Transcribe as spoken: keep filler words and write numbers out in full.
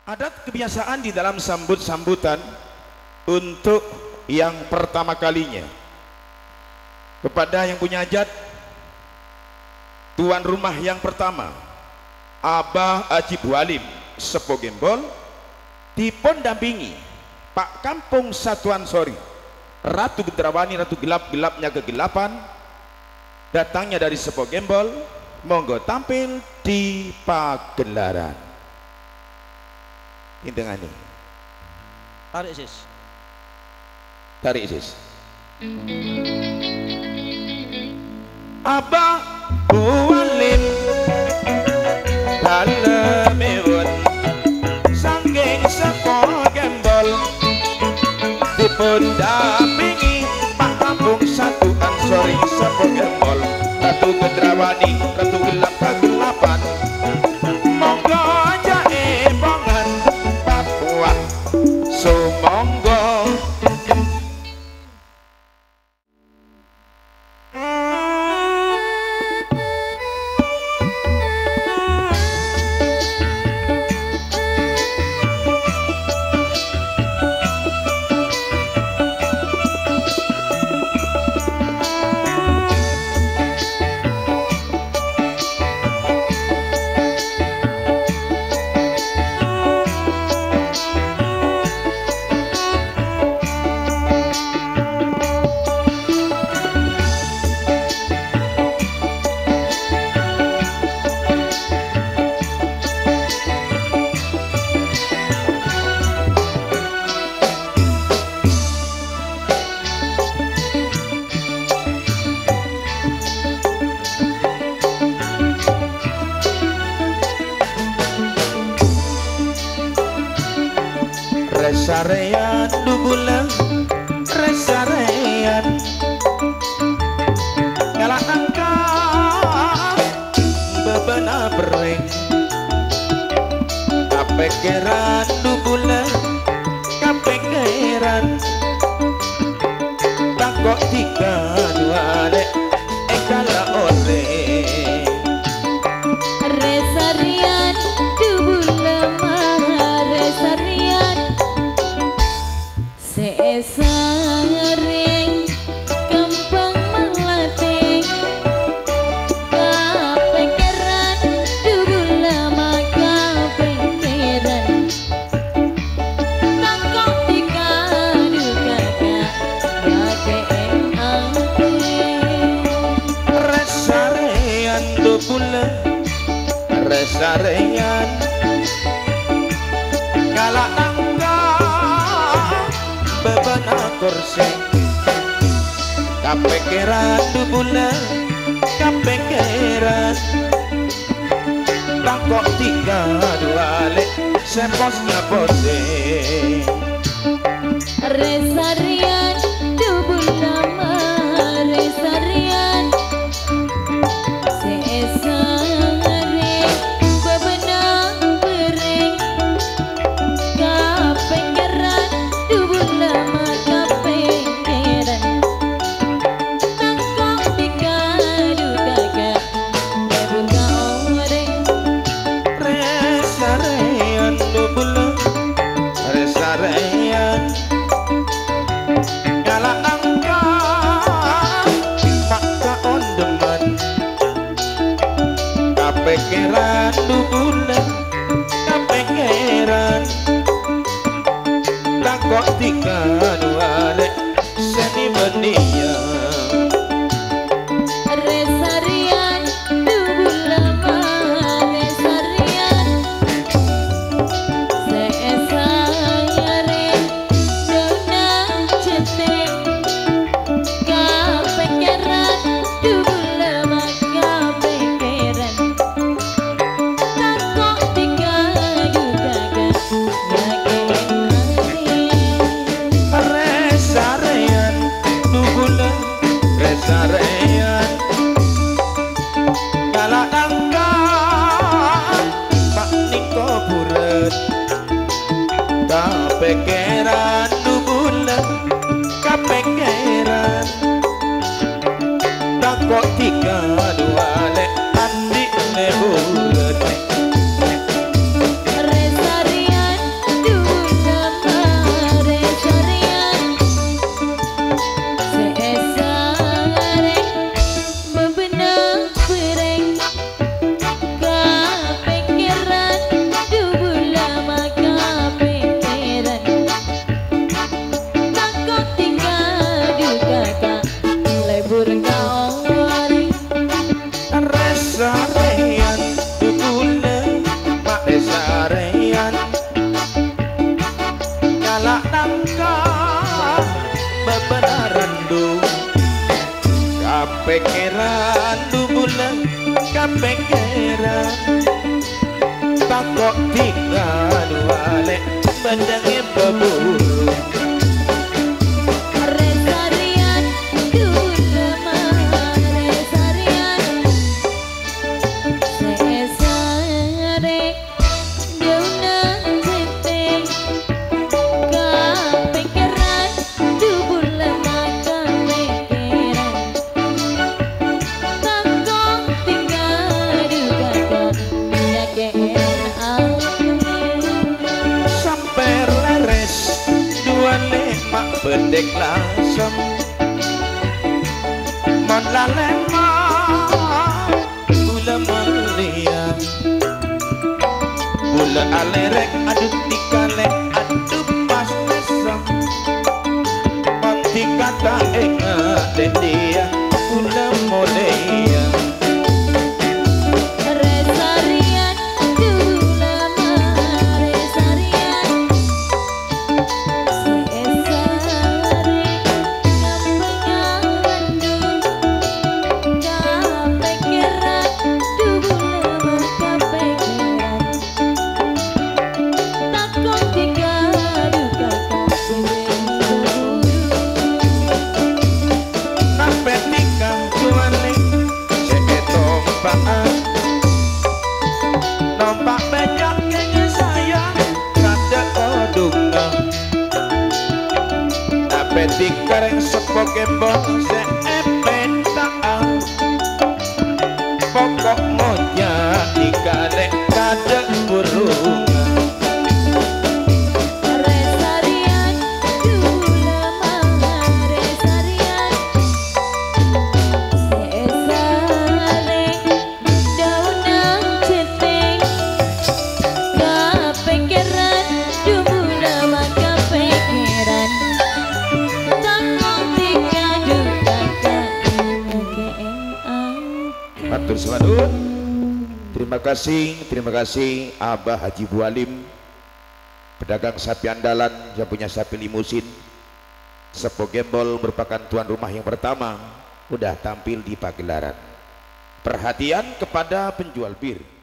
Adat kebiasaan di dalam sambut-sambutan untuk yang pertama kalinya kepada yang punya hajat, tuan rumah yang pertama Abah Haji Bualim Sepo Gembol dipun dampingi Pak Kampung Satuan Sori Ratu Gendrawani, Ratu gelap-gelapnya kegelapan, datangnya dari Sepo Gembol, monggo tampil di pagelaran. Indengani tarik sis tarik sis Abah Bualim dalemipun saking Sepo Gembol dipun dampingi Pak Kampung Satuan Sori Sepo Gembol, Ratu Gendrawani, Ratu gelap kegelapan, monggo jaebongan Papua sumonggo. Resarean dubulan, resarean ngalah angkat bebena bering, kapekeran dubulan, kapekeran takok tiga dua dek ekala oleh resarian dubulan resarian sesaring kembang melati kapekeran dulu lama kapekeran takok tika duka kakek ante resarean dubulan resarean ngalah bebana kursi kapekeran dubulan kapekeran takok tiga dua lek seposnya pose resarian dubulan resarian sesaring bebenang bering kapekeran dubulan kapekeran takok tiga duka kebuka oreng resarean dubulan resarean ngalah angkat maka ondeman kapekeran dubulan kapekeran takok tiga dua lek seni benia resarian dubulan resarian sesaring dona cetek kapekeran dubulan kapekeran takok tiga duka kakek resarean dubulan resarean ngalah angkat Pak Niko buret kapekeran dubulan kapekeran takok tiga dua lek andi le buret resarian Kapekeran dubulan kapekeran takok tinggal wale bendange beburu Resarian dulema resarian sesare dauna tete kapikiran dulema kapikiran takong tinggal juga ya keren sampai leres dua lemak bedek lasem mon lalema gula melia gula alerek aduk tikalek aduk pas nesem mati kata ingat dia gula molia resarian dulema resarian sesare kapengaran dul kapikiran dulema kapikiran takong tiga duka kabeh sampai nikah tuane seke tompaan nompak becak kenge sayang kada odunga sampai tikareng sepo kembang se epetaan pokok monya dikarek kada burunga resarian dulema resarian sesare daunang ceting kapikiran dulema kapikiran takong tiga duka Matur suwun. Terima kasih, terima kasih Abah Haji Bualim, pedagang sapi andalan yang punya sapi limusin. Sepo Gembol merupakan tuan rumah yang pertama udah tampil di pagelaran. Perhatian kepada penjual bir.